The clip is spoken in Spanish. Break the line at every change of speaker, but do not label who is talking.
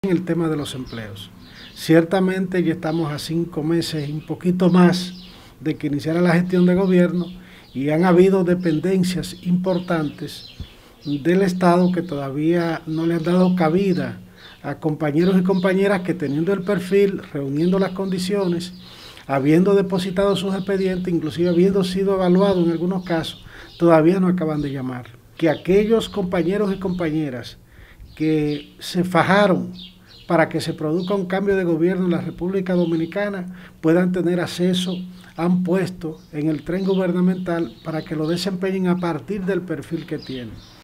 El tema de los empleos. Ciertamente ya estamos a 5 meses y un poquito más de que iniciara la gestión de gobierno y han habido dependencias importantes del Estado que todavía no le han dado cabida a compañeros y compañeras que, teniendo el perfil, reuniendo las condiciones, habiendo depositado sus expedientes, inclusive habiendo sido evaluados en algunos casos, todavía no acaban de llamar. Que aquellos compañeros y compañeras que se fajaron para que se produzca un cambio de gobierno en la República Dominicana puedan tener acceso a un puesto en el tren gubernamental para que lo desempeñen a partir del perfil que tienen.